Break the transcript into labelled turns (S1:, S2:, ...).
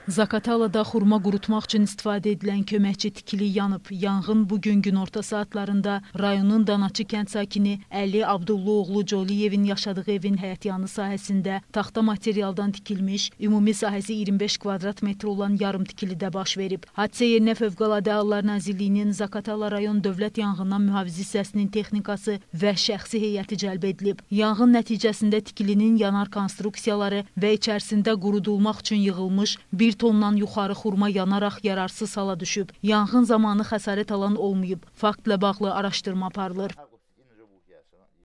S1: Zaqatalada xurma qurutmaq üçün istifadə edilən köməkçi tikili yanıb. Yanğın bugün günorta saatlarında rayonun Danaçı kənd sakini Əli Abdullaoğlu Coliyevin yaşadığı evin həyətyanı sahəsində taxta materialdan tikilmiş, ümumi sahəsi 25 kvadrat metr olan yarım tikilidə baş verib. Hadisə yerinə Fövqəladə Hallar Nazirliyinin Zaqatala rayon Dövlət Yanğından Mühafizə hissəsinin texnikası və şəxsi heyəti cəlb edilib. Yanğın nəticəsində tikilinin yanar konstruksiyaları və içərisində qurudulmaq üçün yığılmış 1 tondan yuxarı xurma yanaraq yararsız hala düşüb. Yanğın zamanı xəsarət alan olmayıb. Faktla bağlı araşdırma aparılır.